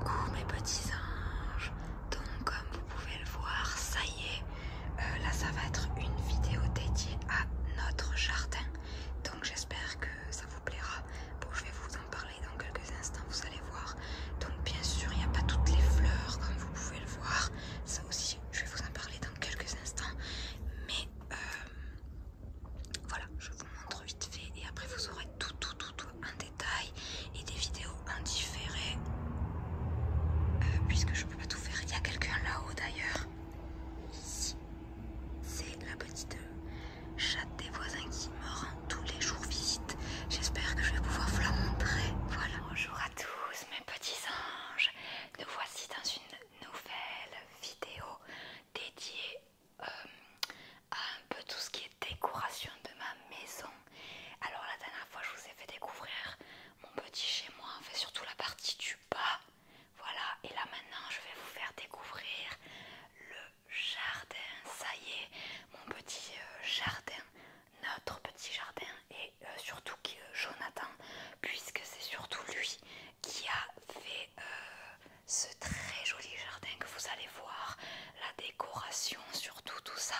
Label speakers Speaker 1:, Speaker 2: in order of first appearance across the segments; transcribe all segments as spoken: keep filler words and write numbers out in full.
Speaker 1: Coucou mes petits anges, donc comme vous pouvez le voir, ça y est, euh, là ça va être une vidéo dédiée à notre jardin, donc j'espère que ça vous plaira. Bon, je vais vous en parler dans quelques instants, vous allez voir. Donc bien sûr il n'y a pas toutes les fleurs comme vous pouvez le voir, ça aussi je vais vous en parler dans quelques instants, mais euh, voilà, je vous montre vite fait et après vous aurez tout tout tout tout en détail et des vidéos en différé. Puisque je peux pas tout faire, il y a quelqu'un là-haut d'ailleurs. Ici, c'est la petite chatte des voisins qui me rend tous les jours visite. J'espère que je vais pouvoir vous la montrer. Voilà. Bonjour à tous mes petits anges. Nous voici dans une nouvelle vidéo dédiée euh, à un peu tout ce qui est décoration de ma maison. Alors la dernière fois je vous ai fait découvrir mon petit chez moi, enfin surtout la partie du bas. Voilà, et là maintenant je vais vous faire découvrir le jardin. Ça y est, mon petit euh, jardin, notre petit jardin, et euh, surtout qui, euh, Jonathan, puisque c'est surtout lui qui a fait euh, ce très joli jardin que vous allez voir, la décoration, surtout tout ça.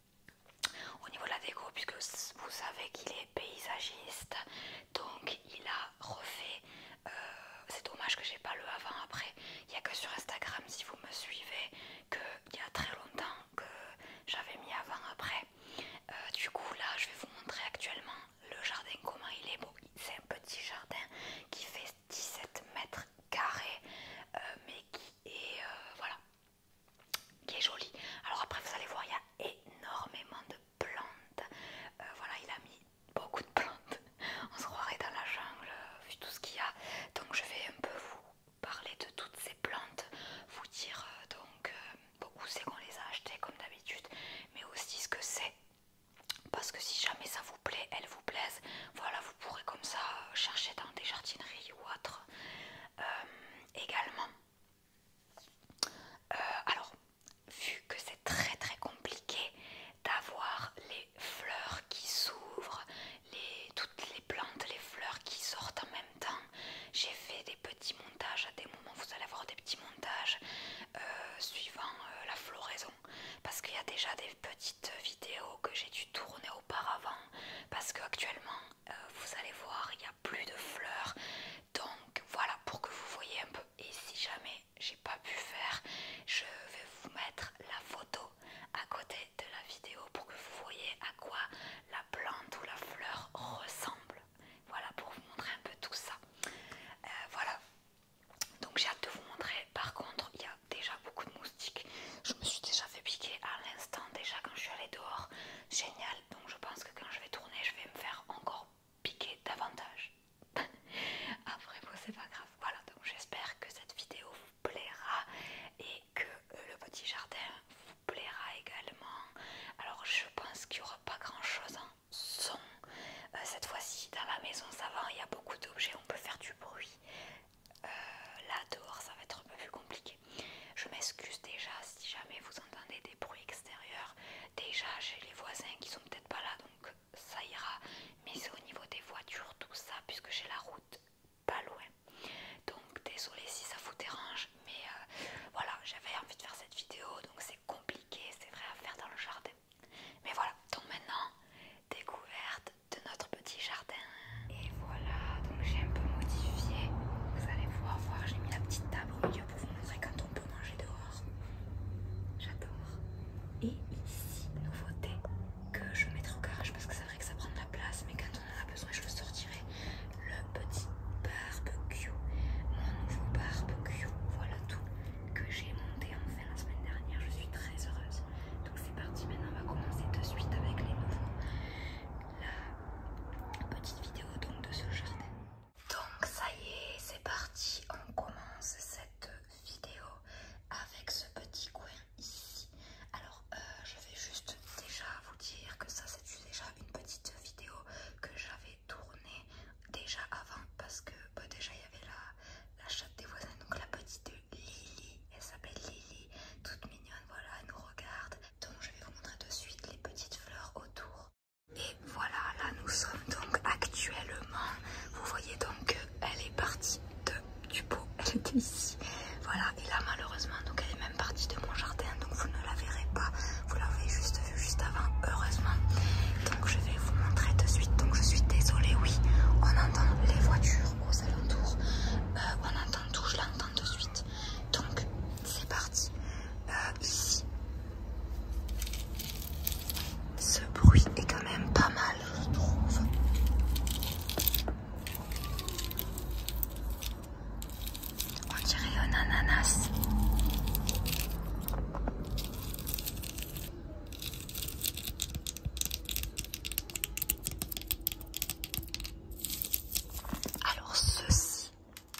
Speaker 1: Au niveau de la déco, puisque vous savez qu'il est paysagiste, donc il a refait, euh, c'est dommage que j'ai pas le avant après, il n'y a que sur Instagram si vous me suivez, qu'il y a très longtemps que j'avais mis avant après. Euh, du coup là je vais vous montrer actuellement le jardin, comment il est. Bon, c'est un petit jardin qui fait dix-sept mètres carrés, euh, mais qui est, euh, voilà, qui est joli. Alors après vous allez voir, il y a énormément de plantes. Euh, voilà, il a mis beaucoup de plantes. On se croirait dans la jungle vu tout ce qu'il y a. Donc je vais un peu vous parler de toutes ces plantes, vous dire euh, donc euh, bon, où c'est qu'on les a achetées comme d'habitude, mais aussi ce que c'est. Parce que si jamais ça vous plaît, elles vous plaisent, voilà, vous pourrez comme ça chercher dans des jardineries ou autres. Euh, également, euh, alors, vu que c'est très très compliqué d'avoir les fleurs qui s'ouvrent, les, toutes les plantes, les fleurs qui sortent en même temps, j'ai fait des petits montages. À des moments vous allez avoir des petits montages euh, suivant euh, la floraison, parce qu'il y a déjà des petites vidéos que j'ai dû tourner auparavant, parce qu'actuellement euh, vous allez voir il n'y a plus de fleurs, donc voilà, pour que vous voyez un peu. Et si jamais j'ai pas pu faire, je vais vous mettre la photo à côté de la vidéo pour que vous voyez à quoi la plante ou la fleur ressemble. Voilà, pour vous montrer un peu tout ça. Euh, voilà, donc j'ai hâte de vous montrer. Par contre, il y a déjà beaucoup de moustiques. Je me suis déjà fait piquer à l'instant, déjà quand je suis allée dehors. Génial, donc je pense que quand je vais tourner, je vais me faire encore piquer davantage. Après, bon, c'est pas grave. Voilà, donc j'espère que cette vidéo vous plaira et que euh, le petit jardin vous plaira également. Alors, je pense qu'il n'y aura pas grand chose en son. Euh, cette fois-ci, dans la maison, ça va, il y a beaucoup d'objets, on peut faire du bruit. Euh, là, dehors, ça va être un peu plus compliqué. Je m'excuse déjà si jamais vous entendez des bruits extérieurs. Déjà, j'ai les voisins qui sont peut-être pas là, donc ça ira. Mais c'est au niveau des voitures, tout ça, puisque j'ai la route pas loin. Donc désolé si ça vous dérange, mais euh, voilà, j'avais envie de faire cette vidéo, donc c'est compliqué, c'est vrai à faire dans le jardin. Mais voilà, donc maintenant, découverte de notre petit jardin. Et voilà, donc j'ai un peu modifié. Vous allez pouvoir voir, j'ai mis la petite table au milieu pour vous montrer quand on peut manger dehors. J'adore. Et ici, nouveauté que je mettrai au garage parce que c'est vrai que ça prend de la place, mais quand on en a besoin, je le sortirai. Le petit barbecue, mon nouveau barbecue, voilà tout que j'ai monté enfin la semaine dernière. Je suis très heureuse. Donc c'est parti, maintenant on va commencer de suite avec les nouveaux. La petite vidéo donc de ce jardin. Donc ça y est, c'est parti, on commence cette vidéo avec ce petit coin ici. Alors euh, je vais juste déjà vous dire que ça c'est déjà une petite vidéo que j'avais tournée déjà avant, parce que bah, déjà il y avait la, la chatte des voisins, donc la petite Lily, elle s'appelle Lily, toute mignonne, voilà, elle nous regarde. Donc je vais vous montrer de suite les petites fleurs autour. Et voilà, là nous sommes donc actuellement, vous voyez donc elle est partie de, du pot, elle était ici, Voilà, et là malheureusement, donc elle est même partie de mon jardin, donc vous ne la verrez pas. Vous l'avez juste vue juste avant, heureusement. Donc je vais vous montrer de suite. Donc je suis désolée, oui, on entend les voitures aux alentours. Euh, on entend tout, je l'entends de suite. Donc c'est parti. Euh, ici, ce bruit est quand même pas mal, je trouve. On dirait un ananas. Alors ceci,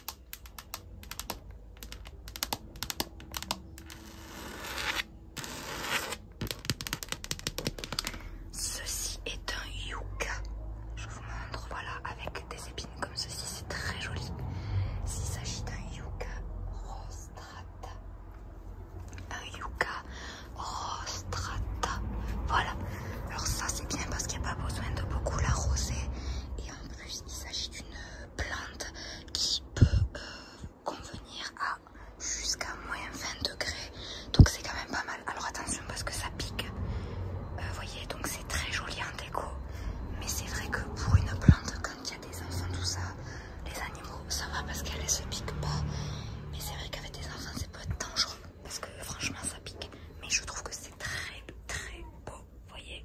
Speaker 1: ceci est un yucca. Je vous montre, voilà, avec des épines comme ceci, c'est très joli. S'il s'agit d'un yucca rostrata, un yucca rostrata, voilà. Alors ça c'est bien parce qu'il n'y a pas besoin de beaucoup l'arroser et en plus il s'agit d'une plante qui peut euh, convenir à jusqu'à moins vingt degrés, donc c'est quand même pas mal. Alors attention parce que ça pique, vous euh, voyez, donc c'est très joli en déco, mais c'est vrai que pour une plante, quand il y a des enfants, tout ça, les animaux, ça va parce qu'elle ne se pique pas, mais c'est vrai qu'avec des enfants c'est peut être dangereux parce que franchement ça pique, mais je trouve que c'est très très beau, vous voyez,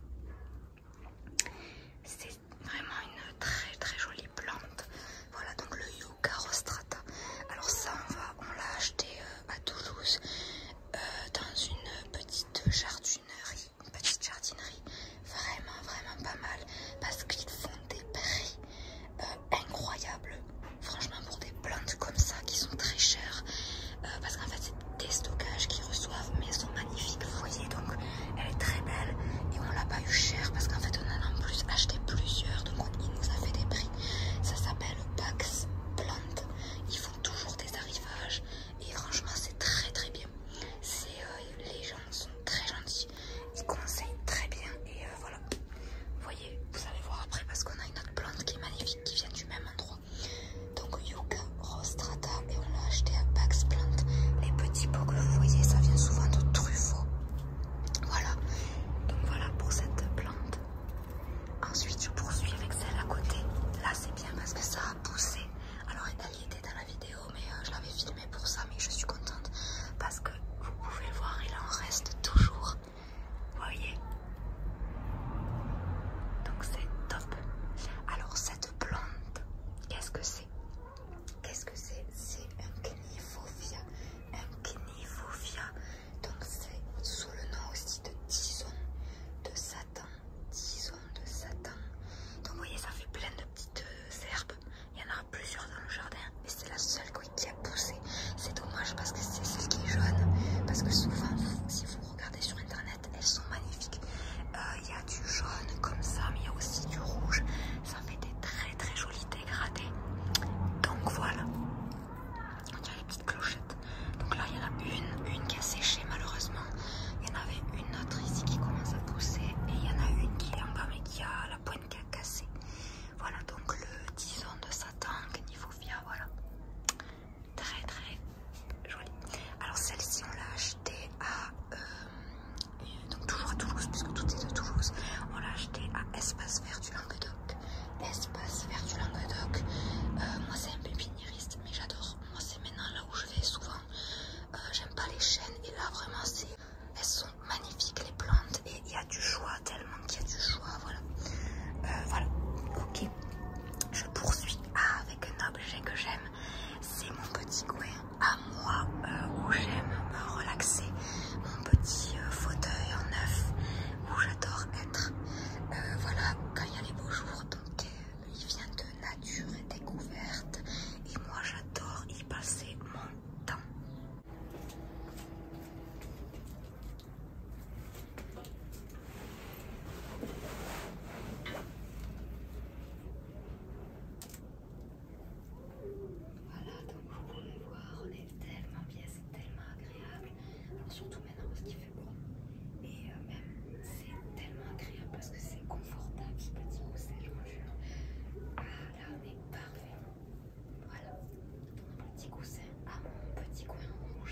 Speaker 1: c'est vraiment une très très jolie plante. Voilà, donc le yucca rostrata. Alors ça on va, on l'a acheté euh, à Toulouse euh, dans une petite jardinerie, une petite jardinerie vraiment vraiment pas mal parce qu'ils font des prix euh, incroyables. Franchement pour des plantes comme ça qui sont très chères, euh, parce qu'en fait c'est des stockages qu'ils reçoivent mais elles sont magnifiques, vous voyez, donc elle est très belle et on l'a pas eu cher parce qu'en fait on en a en plus acheté plusieurs, donc on, il nous a fait des prix. Ça s'appelle Pax Plant, ils font toujours des arrivages et franchement c'est très très bien. C'est euh, les gens sont très gentils, ils conseillent très bien et euh, voilà, vous voyez, vous allez voir après parce qu'on a une autre plante qui est magnifique qui vient du même endroit. Donc yucca rostrata et on l'a acheté à Pax Plant. Les petits pots que vous voyez, ça vient souvent de Truffaut. Voilà, donc voilà pour cette plante. Ensuite je poursuis avec celle à côté. Là c'est bien parce que ça a poussé. Alors elle y était dans la vidéo mais euh, je l'avais filmé pour ça, mais je suis contente parce que vous pouvez le voir, il en reste toujours. Vous voyez, donc c'est top. Alors cette plante, qu'est-ce que c'est? Qu'est-ce que c'est? C'est un Cnifophia. Un Cnifophia. Donc c'est sous le nom aussi de tison de Satan. Tison de Satan. Donc vous voyez, ça fait plein de petites euh, herbes. Il y en a plusieurs dans le jardin. Et c'est la seule qui a poussé. C'est dommage parce que c'est celle qui est jaune. Parce que souvent, si vous regardez sur internet, elles sont magnifiques. Euh, Il y a du jaune comme ça, mais il y a aussi du rouge. Ça fait des très très jolis dégradés. Donc voilà, on dirait les petites clochettes. Donc là il y en a une, une qui a séché malheureusement. Il y en avait une autre ici qui commence à pousser et il y en a une qui est en bas mais qui a la pointe qui a cassé. Voilà, donc le tison de Satan, Cnifophia, voilà. Très très joli. Alors celle-ci on l'a achetée à, euh, donc toujours à Toulouse puisque tout est de Toulouse. On l'a achetée à Espace Vert du Languedoc. Espace Vert du Languedoc. Euh, moi c'est un pépiniériste mais j'adore. Moi c'est maintenant là où je vais souvent. Euh, J'aime pas les chênes et là vraiment c'est, elles sont magnifiques les plantes et il y a du choix, tellement qu'il y a du choix. Voilà. Euh, voilà. Ok. Je poursuis ah, avec un objet que j'aime. C'est mon petit coin à moi euh, où j'aime me relaxer. Mon petit euh, fauteuil en neuf où j'adore être. Euh, voilà, quand il y a les beaux jours, donc euh, il vient de nature et découverte et moi j'adore y passer mon temps. Voilà, donc vous pouvez voir, on est tellement bien, c'est tellement agréable, alors, surtout maintenant parce qu'il fait beau et euh, même c'est tellement agréable parce que c'est confortable ce petit coussin, je vous jure. Ah là on est parfait. Voilà, mon petit coussin à mon petit coin.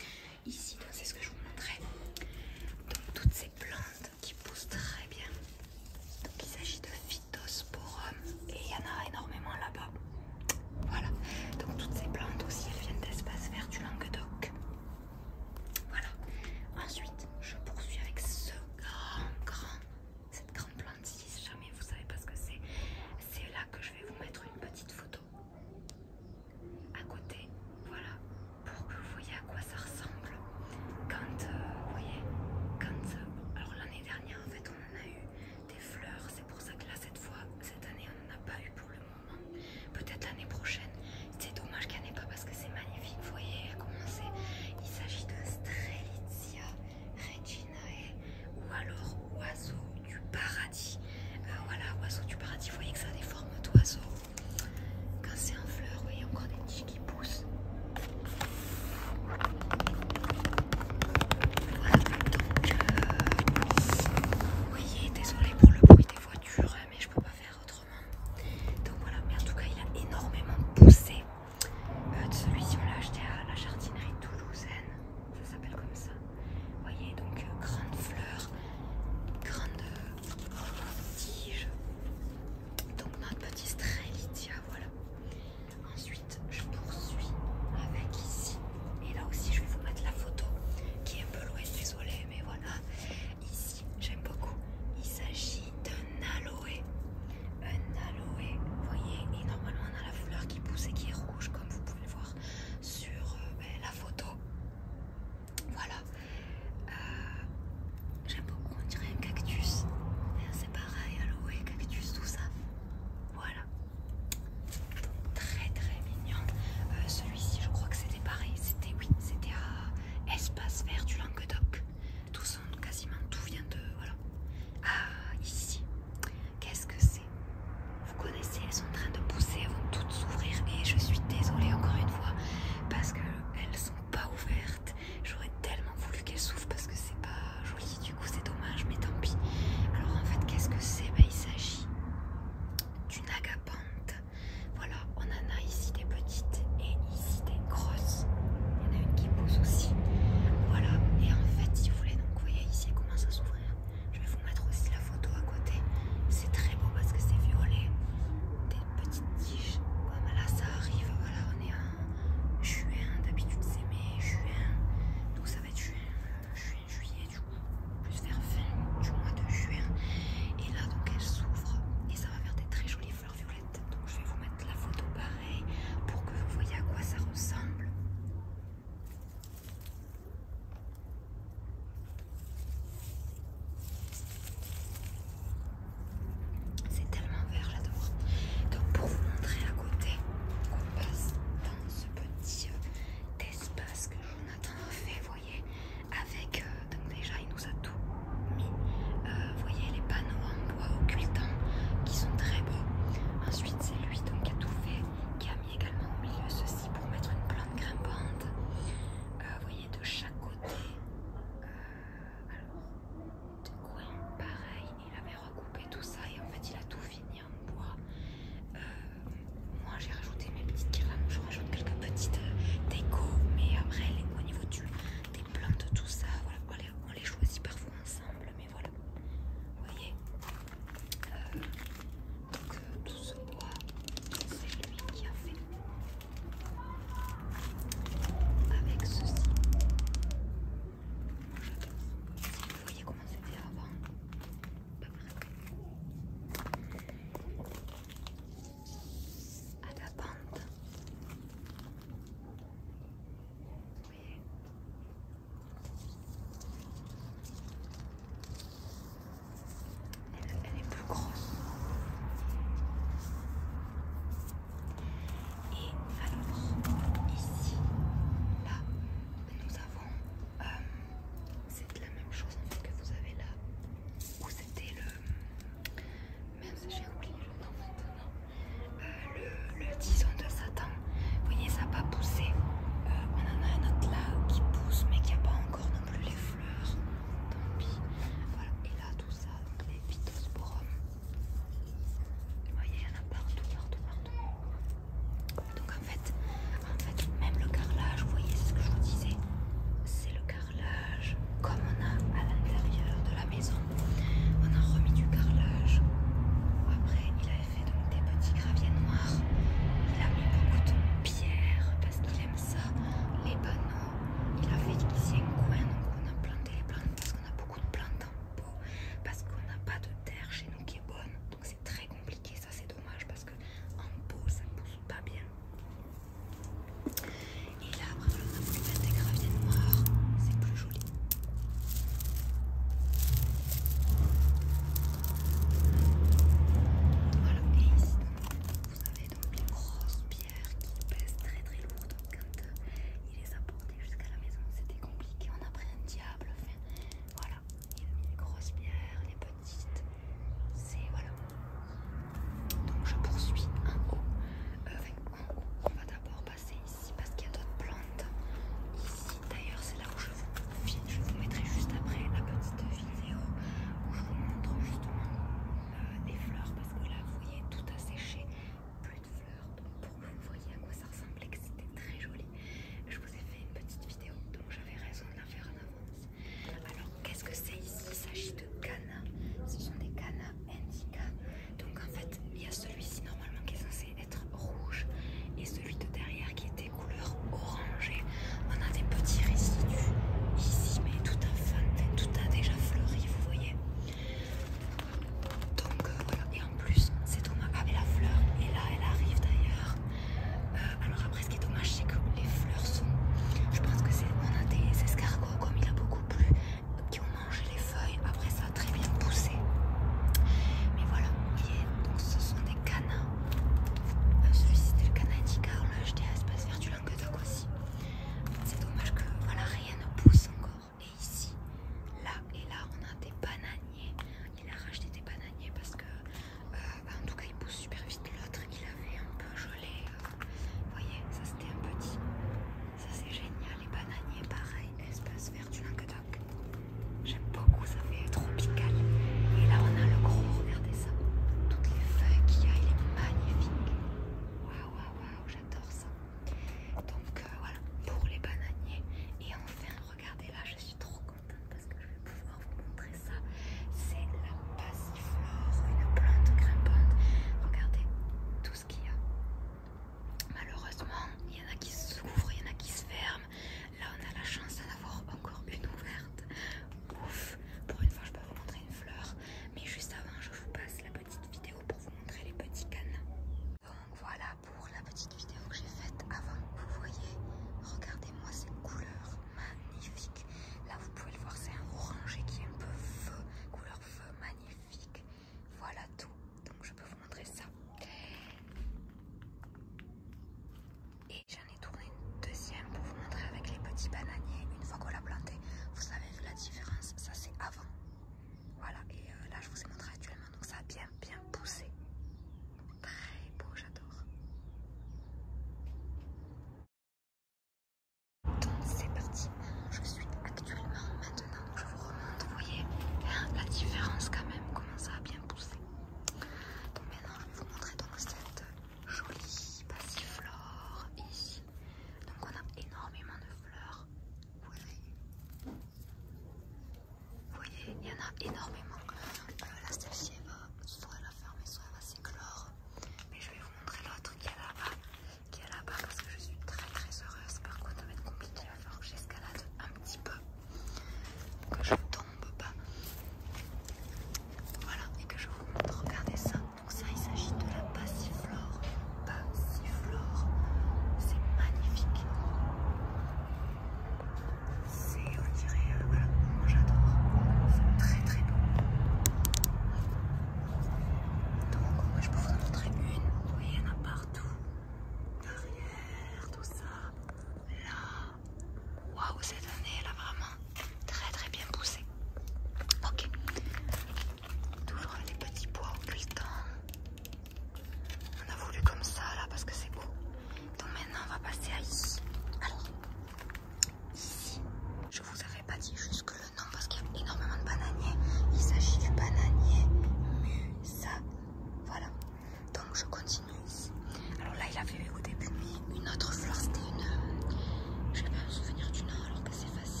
Speaker 1: cette année, elle a vraiment très très bien poussé. Ok. Toujours les petits pois occultants. On a voulu comme ça là parce que c'est beau. Donc maintenant on va passer à ici. Alors, ici, je vous avais pas dit jusque le nom parce qu'il y a énormément de bananiers. Il s'agit du bananier Musa. Voilà. Donc je continue ici. Alors là il avait au début mis une autre fleur, c'était une... Je vais pas me souvenir du nom alors que c'est facile.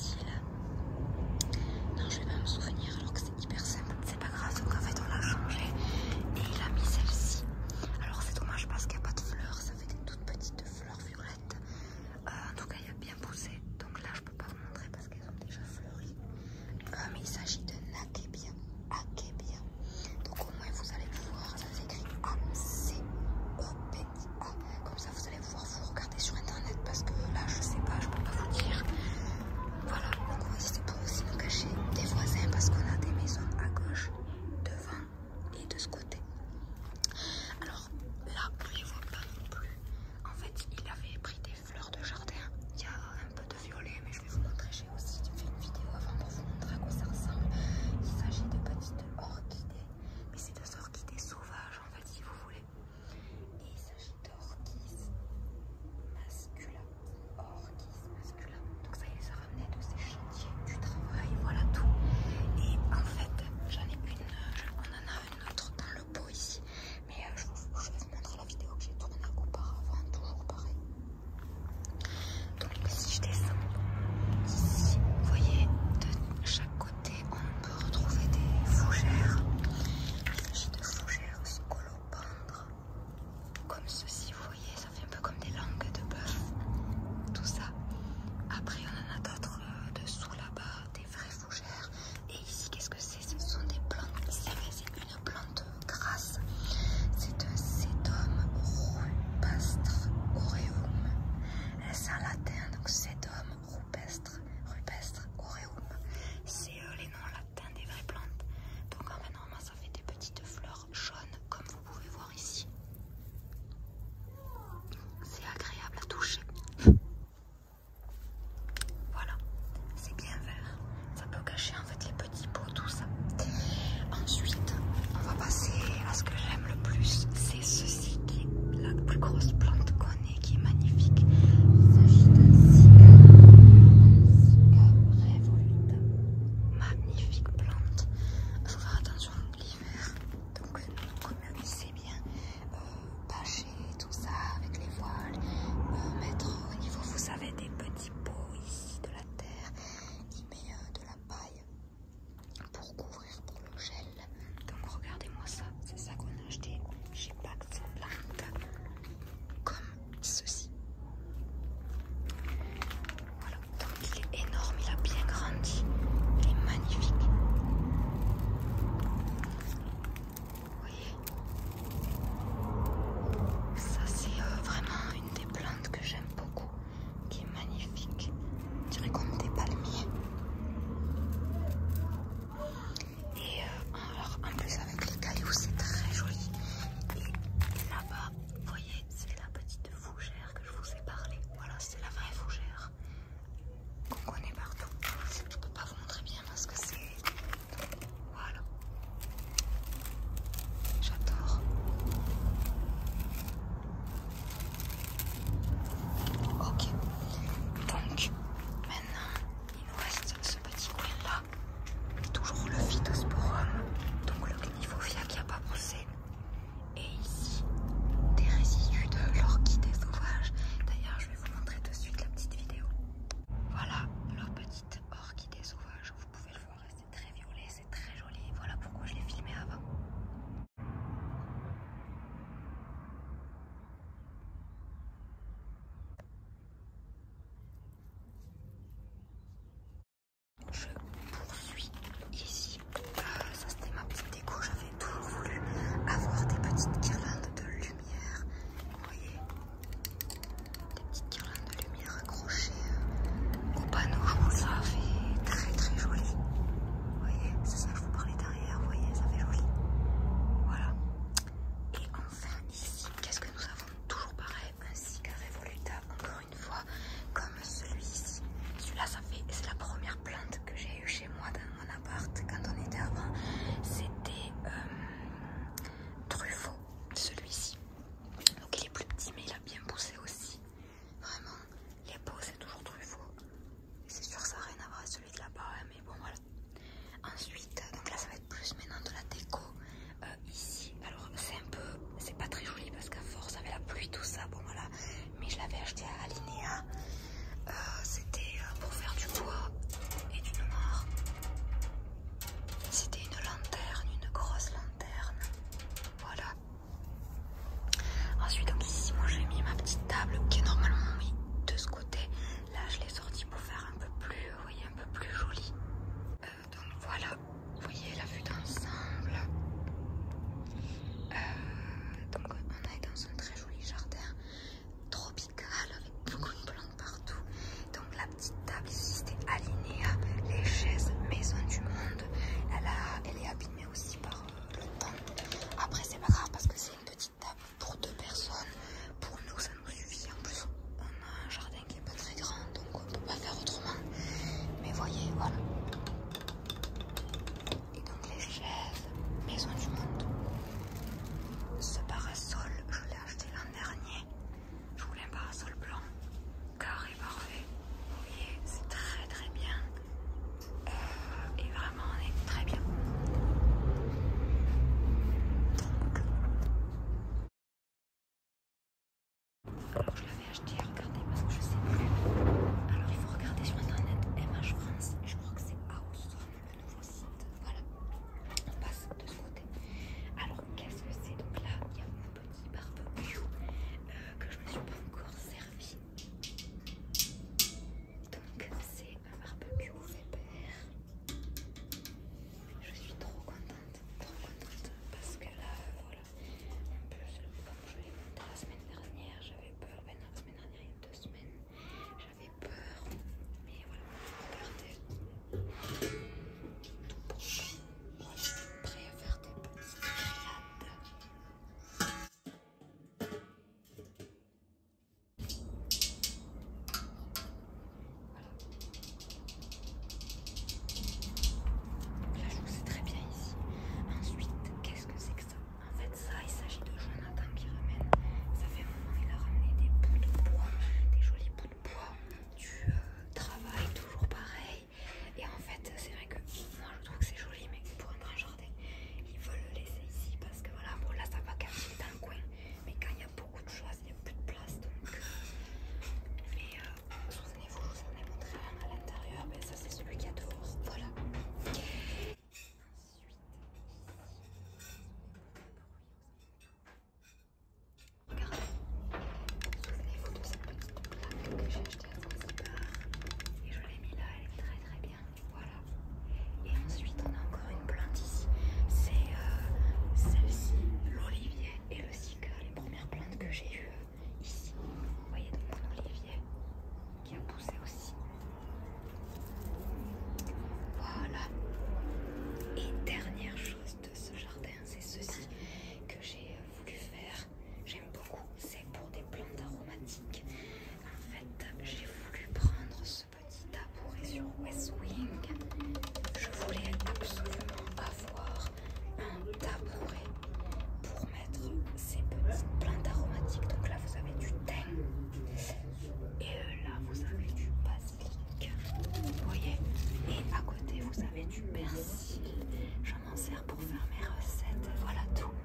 Speaker 1: West Wing, je voulais absolument avoir un tabouret pour mettre ces petites plantes aromatiques. Donc là vous avez du thym et euh, là vous avez du basilic, vous voyez, et à côté vous avez du persil. Je m'en sers pour faire mes recettes, voilà tout.